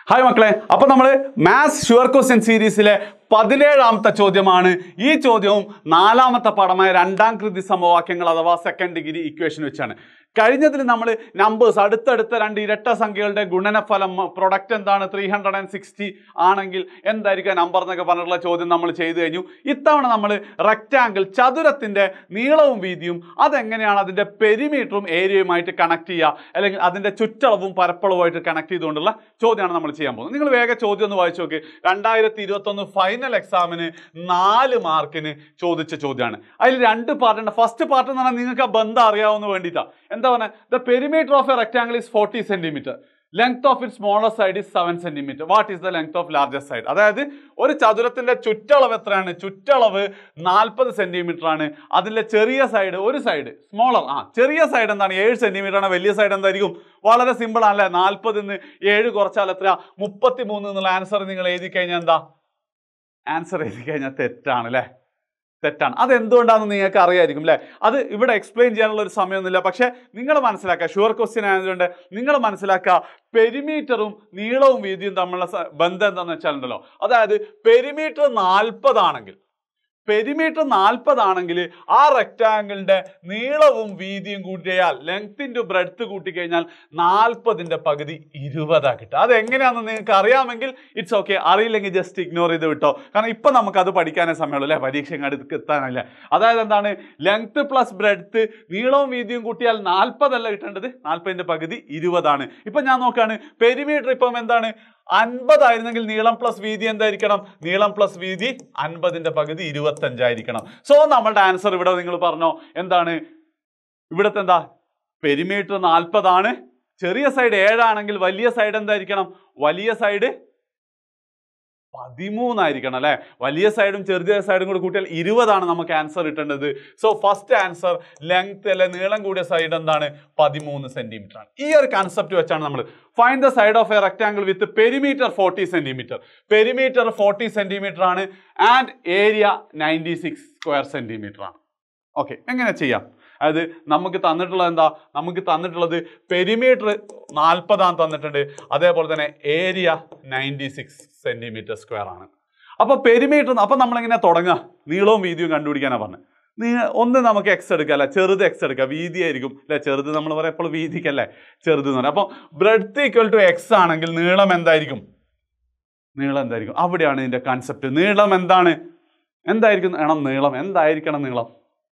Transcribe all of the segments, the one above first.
Hi മക്കളെ, അപ്പോൾ നമ്മൾ മാത്സ് ഷുവർ ക്വസ്റ്റ്യൻ സീരീസിലെ 17ാമത്തെ ചോദ്യമാണ്. ഈ ചോദ്യവും നാലാമത്തെ പാഠമായ രണ്ടാം കൃതി സമവാക്യങ്ങൾ അഥവാ സെക്കൻഡ് ഡിഗ്രി ഇക്വേഷൻ വെച്ചാണ്. കഴിഞ്ഞതിൽ നമ്മൾ നമ്പേഴ്സ് അടുത്തടുത്ത രണ്ട് ഇരട്ട സംഖ്യകളുടെ ഗുണനഫലം പ്രൊഡക്റ്റ് എന്താണ് 360 ആണെങ്കിൽ എന്തായിരിക്കും നമ്പർ എന്നൊക്കെ പറഞ്ഞിട്ടുള്ള ചോദ്യം നമ്മൾ ചെയ്തു കഴിഞ്ഞു. ഇത്തവണ നമ്മൾ റെക്റ്റാങ്കിൾ ചതുരത്തിൻ്റെ നീളവും വീതിയും അതെങ്ങനെയാണ് അതിൻ്റെ പെരിമീറ്ററും ഏരിയയുമായിട്ട് കണക്ട് ചെയ്യുക, അല്ലെങ്കിൽ അതിൻ്റെ ചുറ്റളവും പരപ്പളവുമായിട്ട് കണക്ട് ചെയ്തുകൊണ്ടുള്ള ചോദ്യമാണ് നമ്മൾ ചെയ്യാൻ പോകുന്നത്. നിങ്ങൾ വേഗം ചോദ്യം ഒന്ന് വായിച്ചു നോക്കി. 2021 ഫൈനൽ എക്സാമിന് 4 മാർക്കിന് ചോദിച്ച ചോദ്യമാണ്. അതിൽ 2 പാർട്ടുണ്ട്. ഫസ്റ്റ് പാർട്ട് എന്ന് പറഞ്ഞാൽ നിങ്ങൾക്ക് ആ ബന്ധം അറിയാവുന്ന വേണ്ടിയിട്ടാണ്. എന്താ പറഞ്ഞാൽ the perimeter of a rectangle is 40 centimetre. Length of it smaller side is 7 centimetre. What is the length of largest side? അതായത് ഒരു ചതുരത്തിന്റെ ചുറ്റളവ് എത്രയാണ്? ചുറ്റളവ് 40 സെന്റിമീറ്റർ ആണ്. അതിലെ ചെറിയ സൈഡ്, ഒരു സൈഡ് സ്മോളർ, ചെറിയ സൈഡ് എന്താണ്? 7 സെന്റിമീറ്റർ ആണ്. വലിയ സൈഡ് എന്തായിരിക്കും? വളരെ സിമ്പിൾ ആണല്ലേ. 40 7 കുറച്ചാൽ എത്രയാ? 33 എന്നുള്ള ആൻസർ നിങ്ങൾ എഴുതി കഴിഞ്ഞാൽ എന്താ? ആൻസർ എഴുതി കഴിഞ്ഞാൽ തെറ്റാണ് അല്ലേ? തെറ്റാണ്. അതെന്തുകൊണ്ടാണെന്ന് നിങ്ങൾക്ക് അറിയായിരിക്കും അല്ലേ? അത് ഇവിടെ എക്സ്പ്ലെയിൻ ചെയ്യാനുള്ള ഒരു സമയമൊന്നുമില്ല. പക്ഷേ നിങ്ങൾ മനസ്സിലാക്കുക, ഷുവർ ക്വസ്റ്റ്യൻ ആയതുകൊണ്ട് നിങ്ങൾ മനസ്സിലാക്കുക, പെരിമീറ്ററും നീളവും വീതിയും തമ്മിലുള്ള ബന്ധം എന്താണെന്ന് വെച്ചാലുണ്ടല്ലോ, അതായത് പെരിമീറ്റർ 40 ആണെങ്കിൽ, ആ റെക്റ്റാങ്കിളിന്റെ നീളവും വീതിയും കൂട്ടിയാൽ ലെങ്ത് ഇൻറ്റു ബ്രെഡ്ത്ത് കൂട്ടിക്കഴിഞ്ഞാൽ 40ന്റെ പകുതി 20 കിട്ടുക. അതെങ്ങനെയാണെന്ന് നിങ്ങൾക്ക് അറിയാമെങ്കിൽ ഇറ്റ്സ് ഓക്കെ. അറിയില്ലെങ്കിൽ ജസ്റ്റ് ഇഗ്നോർ ചെയ്ത് വിട്ടോ. കാരണം ഇപ്പൊ നമുക്ക് അത് പഠിക്കാനേ സമയമുള്ളൂ അല്ലേ? പരീക്ഷ അടുത്ത് എത്താനല്ല. അതായത് എന്താണ്? ലെങ്ത് പ്ലസ് ബ്രെഡ്ത്ത് നീളവും വീതിയും കൂട്ടിയാൽ 40 അല്ല കിട്ടേണ്ടത്, 40ന്റെ പകുതി 20 ആണ്. ഇപ്പൊ ഞാൻ നോക്കാണ്, പെരിമീറ്റർ ഇപ്പം എന്താണ്? 50 ആയിരുന്നെങ്കിൽ നീളം പ്ലസ് വീതി എന്തായിരിക്കണം? നീളം പ്ലസ് വീതി 50ന്റെ പകുതി 25 ആയിരിക്കണം. സോ നമ്മളുടെ ആൻസർ ഇവിടെ നിങ്ങൾ പറഞ്ഞോ എന്താണ്? ഇവിടുത്തെ എന്താ? പെരിമീറ്റർ 40 ആണ്. ചെറിയ സൈഡ് 7 ആണെങ്കിൽ വലിയ സൈഡ് എന്തായിരിക്കണം? വലിയ സൈഡ് 13 ആയിരിക്കണം അല്ലെ? വലിയ സൈഡും ചെറിയ സൈഡും കൂടി കൂട്ടിയാൽ 20 ആണ് നമുക്ക് ആൻസർ കിട്ടേണ്ടത്. സോ ഫസ്റ്റ് ആൻസർ ലെങ്ത് അല്ലെ നീളം കൂടിയ സൈഡ് എന്താണ്? 13 സെന്റിമീറ്റർ ആണ്. ഈ ഒരു കൺസെപ്റ്റ് വെച്ചാണ് നമ്മൾ find the side of a rectangle with perimeter 40 centimetre. Perimeter 40 centimetre ആണ് ആൻഡ് ഏരിയ 96 സ്ക്വയർ സെന്റിമീറ്റർ ആണ്. ഓക്കെ, എങ്ങനെ ചെയ്യാം? അതായത് നമുക്ക് തന്നിട്ടുള്ളത് എന്താ? നമുക്ക് തന്നിട്ടുള്ളത് പെരിമീറ്റർ 40 തന്നിട്ടുണ്ട്, അതേപോലെ തന്നെ ഏരിയ 96 സെന്റിമീറ്റർ സ്ക്വയർ ആണ്. അപ്പൊ പെരിമീറ്റർ, അപ്പൊ നമ്മളെങ്ങനെ തുടങ്ങുക? നീളവും വീതിയും കണ്ടുപിടിക്കാനാണ് പറഞ്ഞത്. ഒന്ന് നമുക്ക് എക്സ് എടുക്കുക അല്ലെ? ചെറുത് എക്സ് എടുക്കുക, വീതി ആയിരിക്കും അല്ലെ? ചെറുത് നമ്മൾ പറയാം എപ്പോഴും വീതിക്കല്ലേ ചെറുത് എന്ന് പറയാം. അപ്പൊ ബ്രെഡ്ത്ത് ഈക്വൽ ടു എക്സ് ആണെങ്കിൽ നീളം എന്തായിരിക്കും? നീളം എന്തായിരിക്കും? അവിടെയാണ് ഇതിന്റെ കൺസെപ്റ്റ്. നീളം എന്തായിരിക്കും? നീളം എന്തായിരിക്കണം? നീളം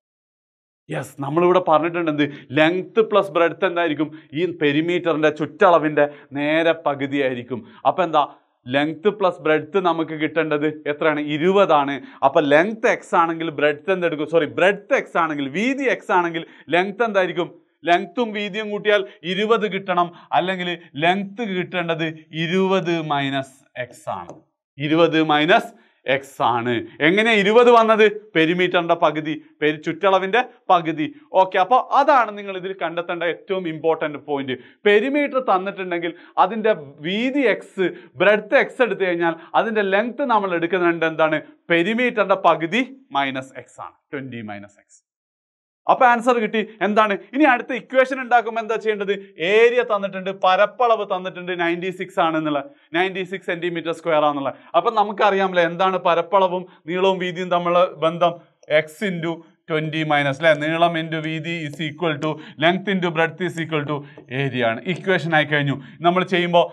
യെസ്, നമ്മളിവിടെ പറഞ്ഞിട്ടുണ്ട് എന്ത്? ലെങ്ത് പ്ലസ് ബ്രെഡ്ത്ത് എന്തായിരിക്കും? ഈ പെരിമീറ്ററിന്റെ ചുറ്റളവിന്റെ നേരെ പകുതി ആയിരിക്കും. അപ്പൊ എന്താ? ലെങ്ത് പ്ലസ് ബ്രെഡ്ത്ത് നമുക്ക് കിട്ടേണ്ടത് എത്രയാണ്? 20 ആണ്. അപ്പൊ ലെങ്ത് എക്സ് ആണെങ്കിൽ ബ്രെഡ്ത്ത് എന്തെടുക്കും? ബ്രെഡ്ത്ത് എക്സ് ആണെങ്കിൽ, വീതി എക്സ് ആണെങ്കിൽ ലെങ്ത് എന്തായിരിക്കും? ലെങ്ത്തും വീതിയും കൂട്ടിയാൽ 20 കിട്ടണം. അല്ലെങ്കിൽ ലെങ്ത് കിട്ടേണ്ടത് 20 മൈനസ് എക്സ് ആണ്. 20 മൈനസ് എക്സ് ആണ്. എങ്ങനെ 20 വന്നത്? പെരിമീറ്ററിന്റെ പകുതി, ചുറ്റളവിന്റെ പകുതി. ഓക്കെ, അപ്പോൾ അതാണ് നിങ്ങൾ ഇതിൽ കണ്ടെത്തേണ്ട ഏറ്റവും ഇമ്പോർട്ടന്റ് പോയിന്റ്. പെരിമീറ്റർ തന്നിട്ടുണ്ടെങ്കിൽ അതിന്റെ വീതി എക്സ്, ബ്രെഡ്ത്ത് എക്സ് എടുത്തു കഴിഞ്ഞാൽ അതിന്റെ ലെങ്ത് നമ്മൾ എടുക്കുന്നുണ്ട് എന്താണ്? പെരിമീറ്ററിന്റെ പകുതി മൈനസ് എക്സ് ആണ്, 20 മൈനസ് എക്സ്. അപ്പൊ ആൻസർ കിട്ടി. എന്താണ് ഇനി അടുത്ത ഇക്വേഷൻ ഉണ്ടാക്കുമ്പോൾ എന്താ ചെയ്യേണ്ടത്? ഏരിയ തന്നിട്ടുണ്ട്, പരപ്പളവ് തന്നിട്ടുണ്ട് 96 ആണെന്നുള്ള, 96 സെന്റിമീറ്റർ സ്ക്വയർ ആണെന്നുള്ള. അപ്പൊ നമുക്കറിയാമല്ലേ എന്താണ് പരപ്പളവും നീളവും വീതിയും തമ്മിലുള്ള ബന്ധം? എക്സ് ഇൻറ്റു 20 മൈനസ് അല്ലെ? നീളം ഇൻറ്റു വീതി is equal to length into breadth is equal to area ആണ്. ഇക്വേഷൻ ആയി കഴിഞ്ഞു. നമ്മൾ ചെയ്യുമ്പോൾ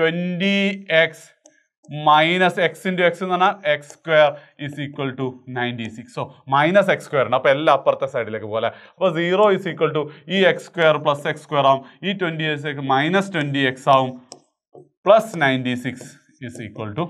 20x minus X into X എന്ന് പറഞ്ഞാൽ X square is equal to 96. So minus X square ഉണ്ട്. അപ്പോൾ എല്ലാം അപ്പുറത്തെ സൈഡിലേക്ക് പോലെ. അപ്പോൾ 0 ഇസ് ഈക്വൽ ടു ഈ X square plus X square ആവും. ഈ 20x മൈനസ് 20x ആവും. പ്ലസ് 96 ഇസ് ഈക്വൽ ടു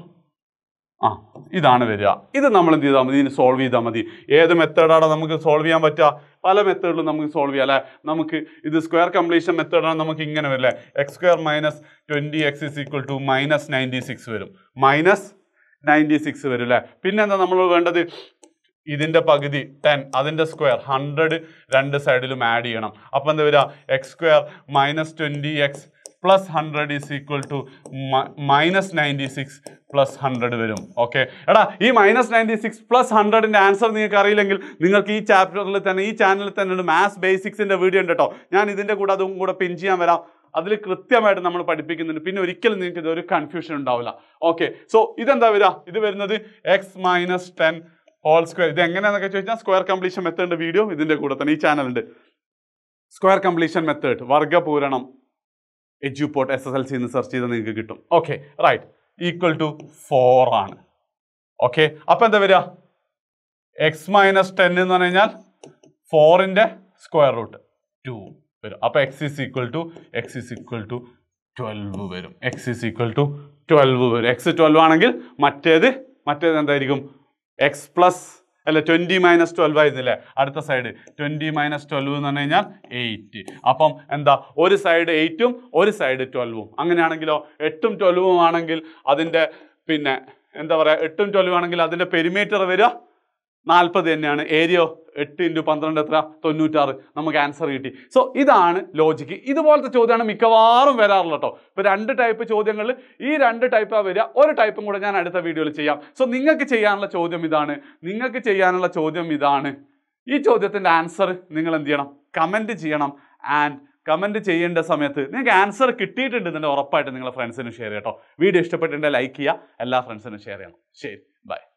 ഇതാണ് വരിക. ഇത് നമ്മൾ എന്ത് ചെയ്താൽ മതി? ഇതിന് സോൾവ് ചെയ്താൽ മതി. ഏത് മെത്തേഡാണ് നമുക്ക് സോൾവ് ചെയ്യാൻ പറ്റുക? പല മെത്തേഡിലും നമുക്ക് സോൾവ് ചെയ്യാം അല്ലേ? നമുക്ക് ഇത് സ്ക്വയർ കംപ്ലീഷൻ മെത്തേഡാണ്. നമുക്ക് ഇങ്ങനെ വരില്ലേ? X square minus 20x is equal to minus 96 വരും. മൈനസ് 96 വരും അല്ലേ? പിന്നെന്താ നമ്മൾ വേണ്ടത്? ഇതിന്റെ പകുതി 10, അതിന്റെ സ്ക്വയർ 100 രണ്ട് സൈഡിലും ആഡ് ചെയ്യണം. അപ്പം എന്താ വരിക? X square minus 20x plus 100 is equal to minus 96 plus 100 വരും. ഓക്കെ, എടാ ഈ മൈനസ് 96 പ്ലസ് 100ന്റെ ആൻസർ നിങ്ങൾക്ക് അറിയില്ലെങ്കിൽ നിങ്ങൾക്ക് ഈ ചാപ്റ്ററിൽ തന്നെ, ഈ ചാനലിൽ തന്നെ മാത്സ് ബേസിക്സിന്റെ വീഡിയോ ഉണ്ട് കേട്ടോ. ഞാൻ ഇതിന്റെ കൂടെ അതും കൂടെ പിൻ ചെയ്യാൻ വരാം. അതിൽ കൃത്യമായിട്ട് നമ്മൾ പഠിപ്പിക്കുന്നുണ്ട്. പിന്നെ ഒരിക്കലും നിങ്ങൾക്ക് ഇതൊരു കൺഫ്യൂഷൻ ഉണ്ടാവില്ല. ഓക്കെ, സോ ഇതെന്താ വരിക? ഇത് വരുന്നത് എക്സ് മൈനസ് 10 ഹോൾ സ്ക്വയർ. ഇത് എങ്ങനെയാണെന്നൊക്കെ ചോദിച്ചാൽ സ്ക്വയർ കംപ്ലീഷൻ മെത്തേഡ് വീഡിയോ ഇതിന്റെ കൂടെ തന്നെ ഈ ചാനലുണ്ട്. സ്ക്വയർ കംപ്ലീഷൻ മെത്തേഡ് വർഗ്ഗപൂരണം എഡ്യൂപോർട്ട് SSLC എന്ന് സെർച്ച് ചെയ്താൽ നിങ്ങൾക്ക് കിട്ടും. ഓക്കെ റൈറ്റ്, ഈക്വൽ ടു 4 ആണ്. ഓക്കെ, അപ്പൊ എന്താ വരിക? എക്സ് മൈനസ് 10 എന്ന് പറഞ്ഞു കഴിഞ്ഞാൽ 4ന്റെ സ്ക്വയർ റൂട്ട് 2 വരും. അപ്പൊ x is equal to 12 വരും. x is equal to 12 വരും. x 12 ആണെങ്കിൽ മറ്റേത് എന്തായിരിക്കും? x പ്ലസ് അല്ല 20 മൈനസ് 12 ആയിരുന്നില്ലേ? അടുത്ത സൈഡ് 20 മൈനസ് 12 എന്ന് പറഞ്ഞു കഴിഞ്ഞാൽ 8. അപ്പം എന്താ? ഒരു സൈഡ് 8ഉം ഒരു സൈഡ് 12ഉം. അങ്ങനെയാണെങ്കിലോ 8ഉം 12ഉം ആണെങ്കിൽ അതിന്റെ പിന്നെ എന്താ പറയാ, 8ഉം 12ഉം ആണെങ്കിൽ അതിന്റെ പെരിമീറ്റർ വരിക 40 തന്നെയാണ്. ഏരിയ 8 × 12 എത്ര? 96. നമുക്ക് ആൻസർ കിട്ടി. സോ ഇതാണ് ലോജിക്ക്. ഇതുപോലത്തെ ചോദ്യമാണ് മിക്കവാറും വരാറുള്ളത് കേട്ടോ. ഇപ്പൊ 2 ടൈപ്പ് ചോദ്യങ്ങളിൽ ഈ 2 ടൈപ്പാണ് വരിക. ഒരു ടൈപ്പും കൂടെ ഞാൻ അടുത്ത വീഡിയോയിൽ ചെയ്യാം. സോ നിങ്ങൾക്ക് ചെയ്യാനുള്ള ചോദ്യം ഇതാണ്. ഈ ചോദ്യത്തിന്റെ ആൻസർ നിങ്ങൾ എന്ത് ചെയ്യണം? കമന്റ് ചെയ്യണം. ആൻഡ് കമന്റ് ചെയ്യേണ്ട സമയത്ത് നിങ്ങൾക്ക് ആൻസർ കിട്ടിയിട്ടുണ്ടെന്നുണ്ടെങ്കിൽ ഉറപ്പായിട്ട് നിങ്ങളുടെ ഫ്രണ്ട്സിന് ഷെയർ ചെയ്യാം കേട്ടോ. വീഡിയോ ഇഷ്ടപ്പെട്ടിട്ടുണ്ടെങ്കിൽ ലൈക്ക് ചെയ്യുക, എല്ലാ ഫ്രണ്ട്സിനും ഷെയർ ചെയ്യണം. ശരി, ബൈ.